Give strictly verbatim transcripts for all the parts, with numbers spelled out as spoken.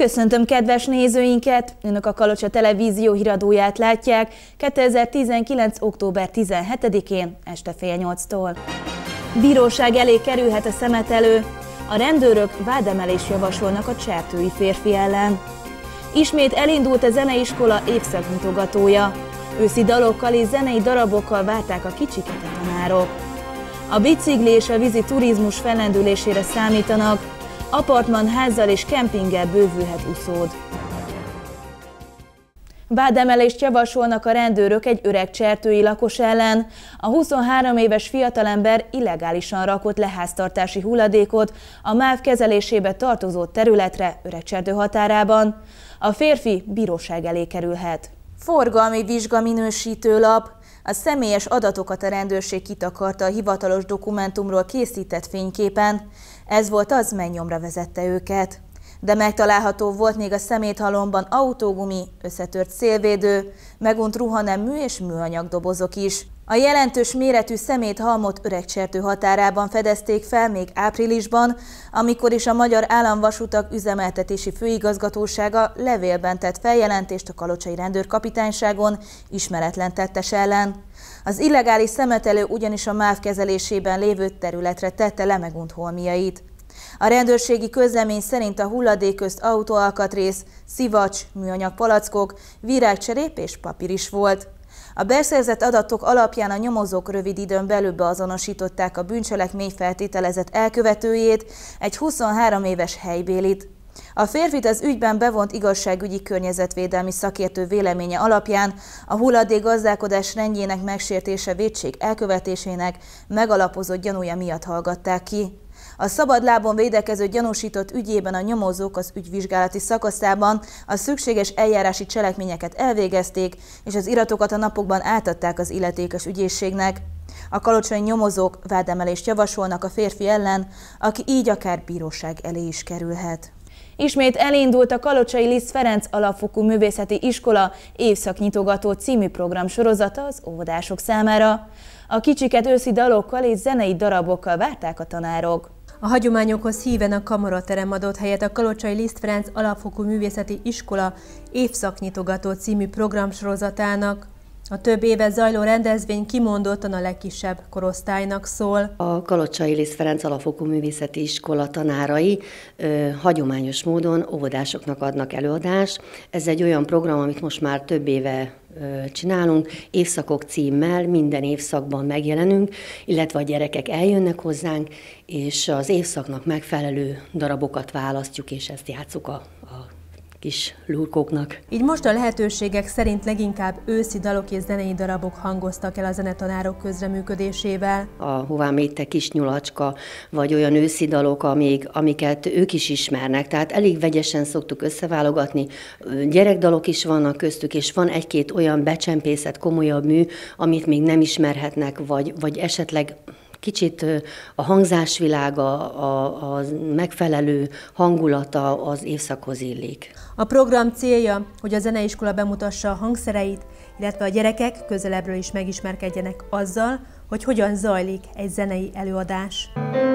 Köszöntöm kedves nézőinket! Önök a Kalocsa Televízió híradóját látják kétezer-tizenkilenc. október tizenhetedikén este fél nyolctól. Bíróság elé kerülhet a szemetelő. A rendőrök vádemelést javasolnak a csertői férfi ellen. Ismét elindult a zeneiskola évszaknyitogatója. Őszi dalokkal és zenei darabokkal várták a kicsiket a tanárok. A bicikli és a vízi turizmus fellendülésére számítanak. Apartmanházzal és kempinggel bővülhet Uszód. Vádemelést javasolnak a rendőrök egy öreg csertői lakos ellen. A huszonhárom éves fiatalember illegálisan rakott le háztartási hulladékot a MÁV kezelésébe tartozó területre Öregcsertő határában. A férfi bíróság elé kerülhet. Forgalmi vizsgaminősítő lap. A személyes adatokat a rendőrség kitakarta a hivatalos dokumentumról készített fényképen. Ez volt az, mely nyomra vezette őket. De megtalálható volt még a szeméthalomban autógumi, összetört szélvédő, megunt ruhanemű és műanyag dobozok is. A jelentős méretű szeméthalmot Öregcsertő határában fedezték fel még áprilisban, amikor is a Magyar Államvasutak Üzemeltetési Főigazgatósága levélben tett feljelentést a kalocsai rendőrkapitányságon ismeretlen tettes ellen. Az illegális szemetelő ugyanis a MÁV kezelésében lévő területre tette le megunt holmiait. A rendőrségi közlemény szerint a hulladék közt autóalkatrész, szivacs, műanyag palackok, virágcserép és papír is volt. A beszerzett adatok alapján a nyomozók rövid időn belül beazonosították a bűncselekmény feltételezett elkövetőjét, egy huszonhárom éves helybélit. A férfit az ügyben bevont igazságügyi környezetvédelmi szakértő véleménye alapján a hulladék gazdálkodás rendjének megsértése vétség elkövetésének megalapozott gyanúja miatt hallgatták ki. A szabadlábon védekező gyanúsított ügyében a nyomozók az ügyvizsgálati szakaszában a szükséges eljárási cselekményeket elvégezték, és az iratokat a napokban átadták az illetékes ügyészségnek. A kalocsai nyomozók vádemelést javasolnak a férfi ellen, aki így akár bíróság elé is kerülhet. Ismét elindult a Kalocsai Liszt Ferenc Alapfokú Művészeti Iskola évszaknyitogató című program sorozata az óvodások számára. A kicsiket őszi dalokkal és zenei darabokkal várták a tanárok. A hagyományokhoz híven a kamaraterem adott helyet a Kalocsai Liszt Ferenc Alapfokú Művészeti Iskola évszaknyitogató című programsorozatának. A több éve zajló rendezvény kimondottan a legkisebb korosztálynak szól. A Kalocsai Liszt Ferenc Alapfokú Művészeti Iskola tanárai ö, hagyományos módon óvodásoknak adnak előadást. Ez egy olyan program, amit most már több éve ö, csinálunk, évszakok címmel, minden évszakban megjelenünk, illetve a gyerekek eljönnek hozzánk, és az évszaknak megfelelő darabokat választjuk, és ezt játsszuk a, a kis lurkóknak. Így most a lehetőségek szerint leginkább őszi dalok és zenei darabok hangoztak el a zenetanárok közreműködésével. A Hová mégy te kis nyulacska, vagy olyan őszi dalok, amik, amiket ők is ismernek, tehát elég vegyesen szoktuk összeválogatni. Gyerekdalok is vannak köztük, és van egy-két olyan becsempészett, komolyabb mű, amit még nem ismerhetnek, vagy, vagy esetleg kicsit a hangzásvilága, a, a megfelelő hangulata az évszakhoz illik. A program célja, hogy a zeneiskola bemutassa a hangszereit, illetve a gyerekek közelebbről is megismerkedjenek azzal, hogy hogyan zajlik egy zenei előadás.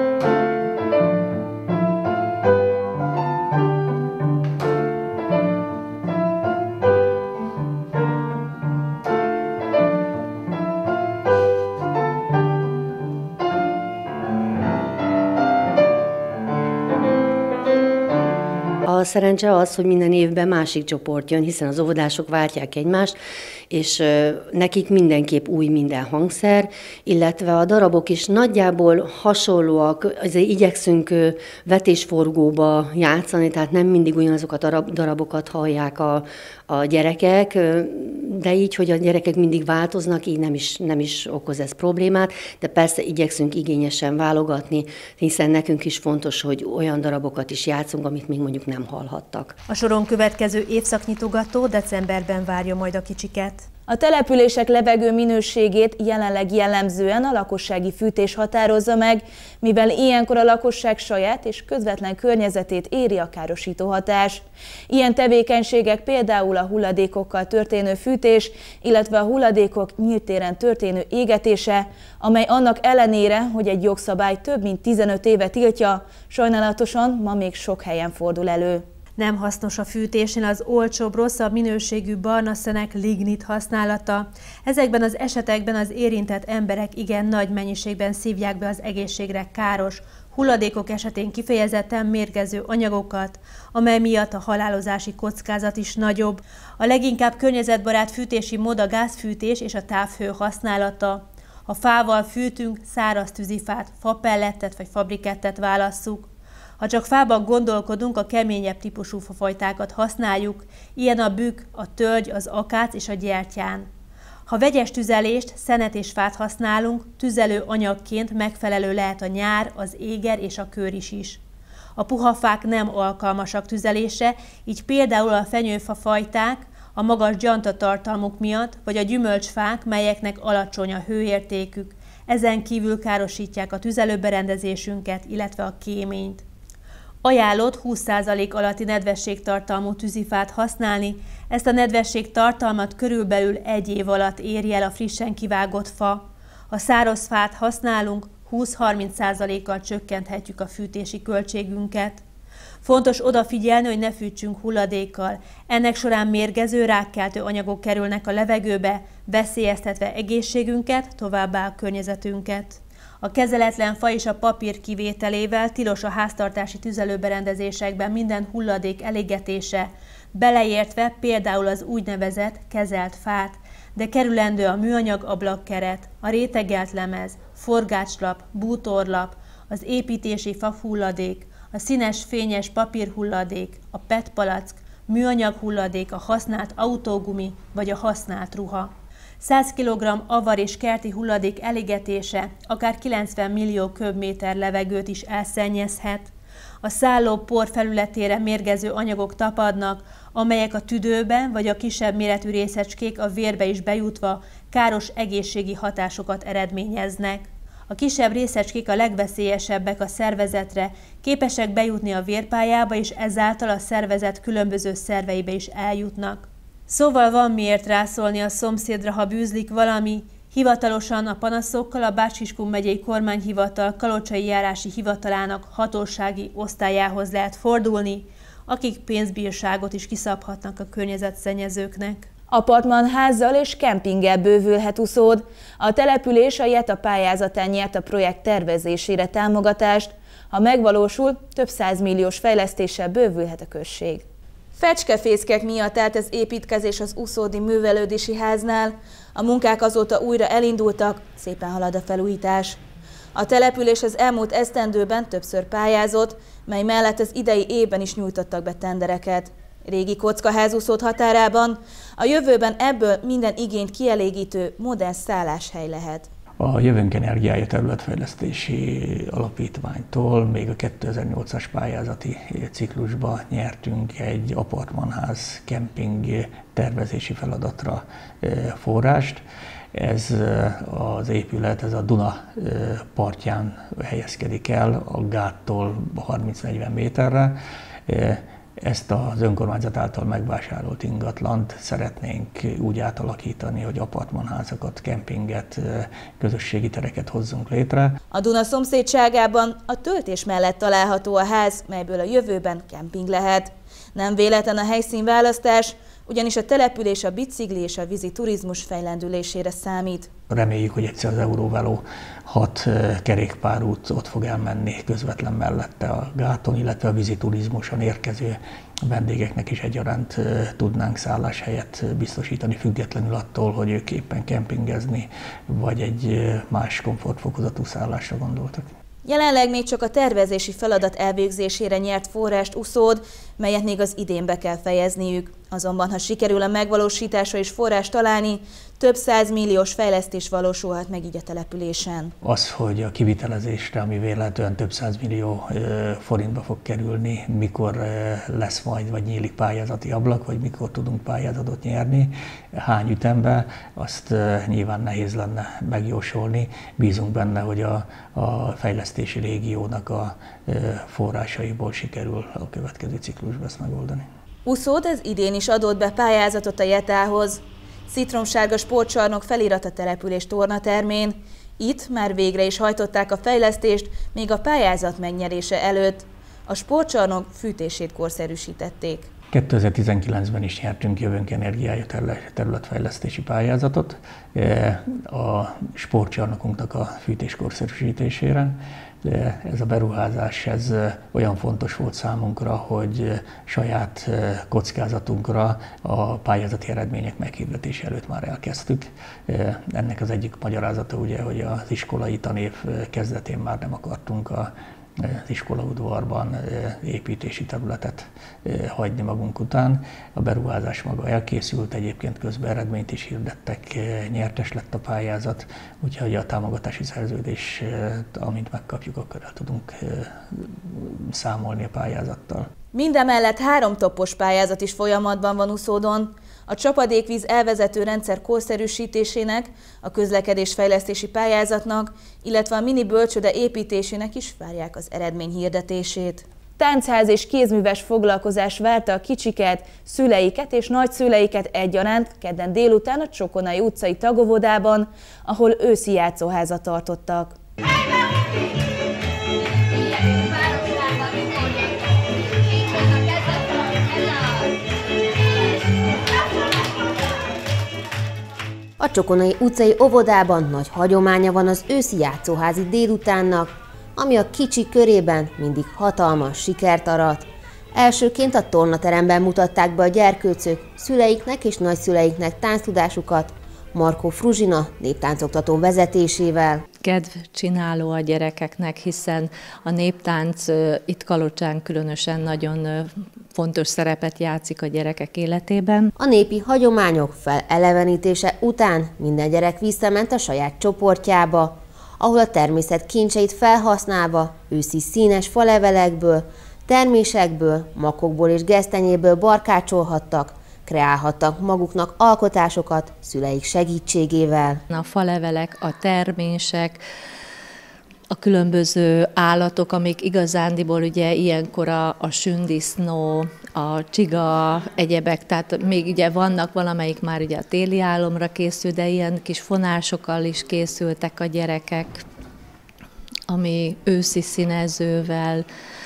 A szerencse az, hogy minden évben másik csoport jön, hiszen az óvodások váltják egymást, és nekik mindenképp új minden hangszer, illetve a darabok is nagyjából hasonlóak, azért igyekszünk vetésforgóba játszani, tehát nem mindig ugyanazokat a darabokat hallják a, a gyerekek, de így, hogy a gyerekek mindig változnak, így nem is, nem is okoz ez problémát, de persze igyekszünk igényesen válogatni, hiszen nekünk is fontos, hogy olyan darabokat is játszunk, amit még mondjuk nem hallhattak. A soron következő évszaknyitogató decemberben várja majd a kicsiket. A települések levegő minőségét jelenleg jellemzően a lakossági fűtés határozza meg, mivel ilyenkor a lakosság saját és közvetlen környezetét éri a károsító hatás. Ilyen tevékenységek például a hulladékokkal történő fűtés, illetve a hulladékok nyílt téren történő égetése, amely annak ellenére, hogy egy jogszabály több mint tizenöt éve tiltja, sajnálatosan ma még sok helyen fordul elő. Nem hasznos a fűtésnél az olcsóbb, rosszabb minőségű barna szenek lignit használata. Ezekben az esetekben az érintett emberek igen nagy mennyiségben szívják be az egészségre káros, hulladékok esetén kifejezetten mérgező anyagokat, amely miatt a halálozási kockázat is nagyobb. A leginkább környezetbarát fűtési mód a gázfűtés és a távhő használata. Ha fával fűtünk, száraz tűzifát, fapellettet vagy fabrikettet válasszuk. Ha csak fában gondolkodunk, a keményebb típusú fafajtákat használjuk, ilyen a bükk, a tölgy, az akác és a gyertyán. Ha vegyes tüzelést, szenet és fát használunk, tüzelő anyagként megfelelő lehet a nyár, az éger és a kőris is. A puha fák nem alkalmasak tüzelésre, így például a fenyőfa fajták a magas gyantatartalmuk miatt, vagy a gyümölcsfák, melyeknek alacsony a hőértékük, ezen kívül károsítják a tüzelőberendezésünket, illetve a kéményt. Ajánlott húsz százalék alatti nedvességtartalmú tűzifát használni, ezt a nedvességtartalmat körülbelül egy év alatt éri el a frissen kivágott fa. Ha száraz fát használunk, húsz-harminc százalékkal csökkenthetjük a fűtési költségünket. Fontos odafigyelni, hogy ne fűtsünk hulladékkal. Ennek során mérgező, rákkeltő anyagok kerülnek a levegőbe, veszélyeztetve egészségünket, továbbá a környezetünket. A kezeletlen fa és a papír kivételével tilos a háztartási tüzelőberendezésekben minden hulladék elégetése, beleértve például az úgynevezett kezelt fát, de kerülendő a műanyag ablakkeret, a rétegelt lemez, forgácslap, bútorlap, az építési fahulladék, a színes fényes papírhulladék, a pé é té palack, műanyag hulladék, a használt autógumi vagy a használt ruha. száz kilogramm avar és kerti hulladék elégetése akár kilencven millió köbméter levegőt is elszennyezhet. A szálló por felületére mérgező anyagok tapadnak, amelyek a tüdőben vagy a kisebb méretű részecskék a vérbe is bejutva káros egészségi hatásokat eredményeznek. A kisebb részecskék a legveszélyesebbek a szervezetre, képesek bejutni a vérpályába, és ezáltal a szervezet különböző szerveibe is eljutnak. Szóval van miért rászólni a szomszédra, ha bűzlik valami. Hivatalosan a panaszokkal a Bács-Kiskun megyei kormányhivatal Kalocsai járási hivatalának hatósági osztályához lehet fordulni, akik pénzbírságot is kiszabhatnak a környezetszennyezőknek. Apartmanházzal és kempinggel bővülhet Uszód. A település a JETA pályázatán nyert a projekt tervezésére támogatást. Ha megvalósul, több százmilliós fejlesztéssel bővülhet a község. Fecskefészkek miatt állt az építkezés az uszódi művelődési háznál. A munkák azóta újra elindultak, szépen halad a felújítás. A település az elmúlt esztendőben többször pályázott, mely mellett az idei évben is nyújtottak be tendereket. Régi kockaház Uszód határában, a jövőben ebből minden igényt kielégítő modern szálláshely lehet. A Jövőnk Energiája területfejlesztési alapítványtól még a kétezer-nyolcas pályázati ciklusban nyertünk egy apartmanház kemping tervezési feladatra forrást. Ez az épület, ez a Duna partján helyezkedik el, a gáttól harminc-negyven méterre. Ezt az önkormányzat által megvásárolt ingatlant szeretnénk úgy átalakítani, hogy apartmanházakat, kempinget, közösségi tereket hozzunk létre. A Duna szomszédságában a töltés mellett található a ház, melyből a jövőben kemping lehet. Nem véletlen a helyszínválasztás, ugyanis a település a bicikli és a vízi turizmus fejlendülésére számít. Reméljük, hogy egyszer az Euróveló hat kerékpárút ott fog elmenni közvetlen mellette a gáton, illetve a vízi turizmuson érkező vendégeknek is egyaránt tudnánk szálláshelyet biztosítani, függetlenül attól, hogy ők éppen kempingezni, vagy egy más komfortfokozatú szállásra gondoltak. Jelenleg még csak a tervezési feladat elvégzésére nyert forrást Uszód, melyet még az idén be kell fejezniük. Azonban, ha sikerül a megvalósításra is forrást találni, több százmilliós fejlesztés valósulhat meg így a településen. Az, hogy a kivitelezésre, ami véletlenül több százmillió forintba fog kerülni, mikor lesz majd, vagy nyílik pályázati ablak, vagy mikor tudunk pályázatot nyerni, hány ütemben, azt nyilván nehéz lenne megjósolni. Bízunk benne, hogy a, a fejlesztési régiónak a forrásaiból sikerül a következő ciklusban ezt megoldani. Uszód az idén is adott be pályázatot a jetához. Citromsárga sportcsarnok felirat a település tornatermén. Itt már végre is hajtották a fejlesztést, még a pályázat megnyerése előtt. A sportcsarnok fűtését korszerűsítették. kétezer-tizenkilencben is nyertünk Jövőnk energiája területfejlesztési pályázatot a sportcsarnokunknak a fűtéskorszerűsítésére. Ez a beruházás ez olyan fontos volt számunkra, hogy saját kockázatunkra a pályázati eredmények meghirdetése előtt már elkezdtük. Ennek az egyik magyarázata ugye, hogy az iskolai tanév kezdetén már nem akartunk a az iskolaudvarban építési területet hagyni magunk után. A beruházás maga elkészült, egyébként közben eredményt is hirdettek, nyertes lett a pályázat, úgyhogy a támogatási szerződés, amint megkapjuk, akkor el tudunk számolni a pályázattal. Mindemellett három toppos pályázat is folyamatban van Uszódon. A csapadékvíz elvezető rendszer korszerűsítésének, a közlekedésfejlesztési pályázatnak, illetve a mini bölcsőde építésének is várják az eredmény hirdetését. Táncház és kézműves foglalkozás várta a kicsiket, szüleiket és nagyszüleiket egyaránt kedden délután a Csokonai utcai tagóvodában, ahol őszi játszóházat tartottak. A Csokonai utcai óvodában nagy hagyománya van az őszi játszóházi délutánnak, ami a kicsi körében mindig hatalmas sikert arat. Elsőként a tornateremben mutatták be a gyerkőcök szüleiknek és nagyszüleiknek tánctudásukat, Markó Fruzsina néptáncoktató vezetésével. Kedvcsináló a gyerekeknek, hiszen a néptánc itt Kalocsán különösen nagyon fontos szerepet játszik a gyerekek életében. A népi hagyományok felelevenítése után minden gyerek visszament a saját csoportjába, ahol a természet kincseit felhasználva őszi színes falevelekből, termésekből, makokból és gesztenyéből barkácsolhattak, kreálhattak maguknak alkotásokat szüleik segítségével. A falevelek, a termések, a különböző állatok, amik igazándiból ugye ilyenkor a, a sündisznó, a csiga, egyebek, tehát még ugye vannak valamelyik már ugye a téli álomra készül, de ilyen kis fonásokkal is készültek a gyerekek, ami őszi színezővel,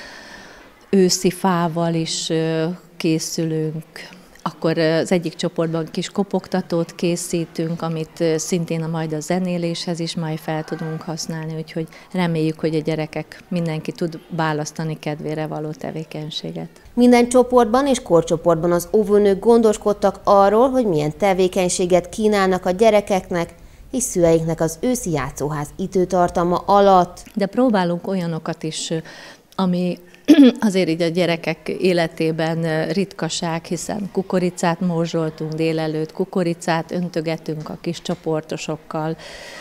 őszi fával is készülünk. Akkor az egyik csoportban kis kopogtatót készítünk, amit szintén a majd a zenéléshez is majd fel tudunk használni, úgyhogy reméljük, hogy a gyerekek mindenki tud választani kedvére való tevékenységet. Minden csoportban és korcsoportban az óvónők gondoskodtak arról, hogy milyen tevékenységet kínálnak a gyerekeknek, és szüleiknek az őszi játszóház időtartama alatt. De próbálunk olyanokat is, ami azért így a gyerekek életében ritkaság, hiszen kukoricát morzsoltunk délelőtt, kukoricát öntögetünk a kis csoportosokkal.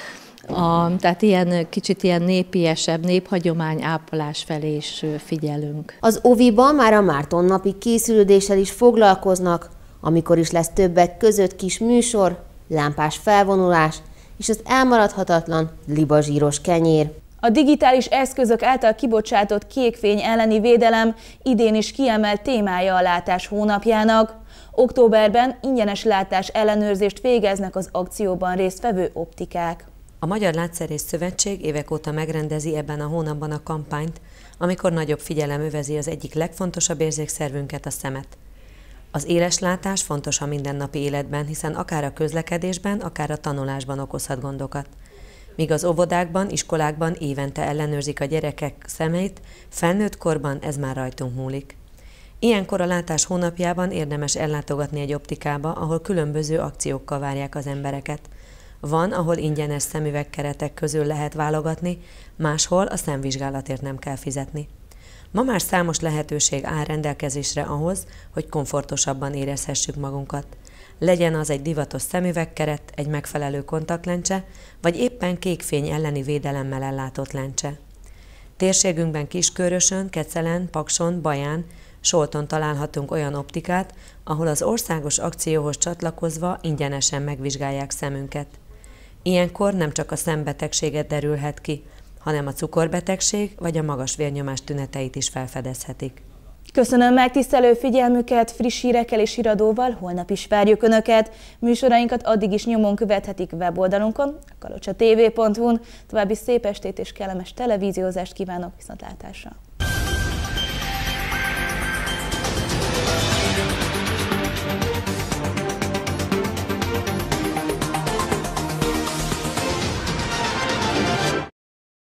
A, tehát ilyen kicsit ilyen népiesebb, néphagyomány ápolás felé is figyelünk. Az óviban már a Márton napi készülődéssel is foglalkoznak, amikor is lesz többek között kis műsor, lámpás felvonulás és az elmaradhatatlan libazsíros kenyér. A digitális eszközök által kibocsátott kékfény elleni védelem idén is kiemelt témája a látás hónapjának. Októberben ingyenes látás ellenőrzést végeznek az akcióban résztvevő optikák. A Magyar Látszerész Szövetség évek óta megrendezi ebben a hónapban a kampányt, amikor nagyobb figyelem övezi az egyik legfontosabb érzékszervünket, a szemet. Az éles látás fontos a mindennapi életben, hiszen akár a közlekedésben, akár a tanulásban okozhat gondokat. Míg az óvodákban, iskolákban évente ellenőrzik a gyerekek szemeit, felnőtt korban ez már rajtunk múlik. Ilyenkor a látás hónapjában érdemes ellátogatni egy optikába, ahol különböző akciókkal várják az embereket. Van, ahol ingyenes szemüvegkeretek közül lehet válogatni, máshol a szemvizsgálatért nem kell fizetni. Ma már számos lehetőség áll rendelkezésre ahhoz, hogy komfortosabban érezhessük magunkat. Legyen az egy divatos szemüvegkeret, egy megfelelő kontaktlencse, vagy éppen kékfény elleni védelemmel ellátott lencse. Térségünkben Kiskörösön, Kecelen, Pakson, Baján, Solton találhatunk olyan optikát, ahol az országos akcióhoz csatlakozva ingyenesen megvizsgálják szemünket. Ilyenkor nem csak a szembetegséget derülhet ki, hanem a cukorbetegség vagy a magas vérnyomás tüneteit is felfedezhetik. Köszönöm megtisztelő figyelmüket, friss hírekkel és híradóval holnap is várjuk Önöket. Műsorainkat addig is nyomon követhetik weboldalunkon, kalocsa t v pont hu-n. További szép estét és kellemes televíziózást kívánok, viszontlátásra!